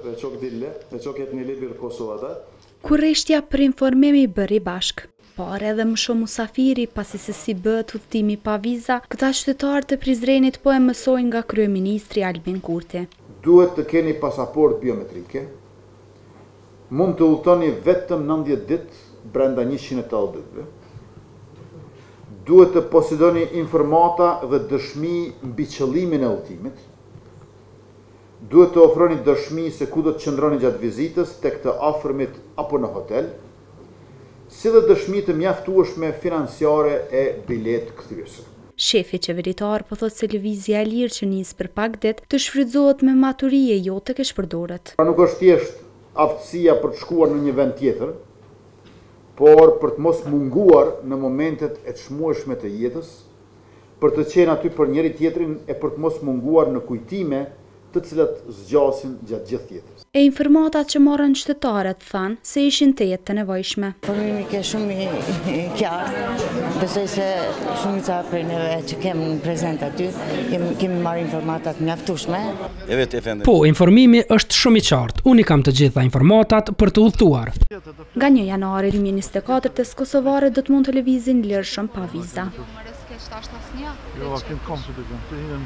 Kurreshtja për informimi bëri bashk, por edhe më shumë musafiri pasi se si bëhet udhtimi pa viza, këta qytetarë të Prizrenit po e mësojnë nga kryeministri Albin Kurti. Duhet të keni pasaport biometrike, mund të udhtoni vetëm 90 ditë brenda 182. Duhet të posedoni informata dhe dëshmi mbi qëllimin e udhtimit. Duhet të ofroni dëshmi se ku do të qëndroni gjatë vizitës, tek të afërmit apo në hotel, si dhe dëshmi të mjaftueshme financiare e bilet kthyese. Shefi qeveritar po thotë se lëvizja e lirë që nis për pak ditë të shfrytëzohet me maturi e jo tek e shpërdorët. Pra nuk është thjesht aftësia për të shkuar në një vend tjetër, por për të mos munguar në momentet e çmueshme të jetës, për të qenë aty për njëri tjetrin e për të mos munguar në kujtime të cilat zgjasin gjatë gjithë jetës. E informatat që morën qytetarët thanë se ishin të jetë të nevojshme. Informimi ke shumë i qartë, besoj se shumica prej neve që kemi prezent aty, kemi marrë informatat mjaftueshme. Po, informimi është shumë i qartë. Unë kam të gjitha informatat për të udhëtuar. Nga 1 janari 2024 kosovarët do të mund të lëvizin lirshëm pa viza.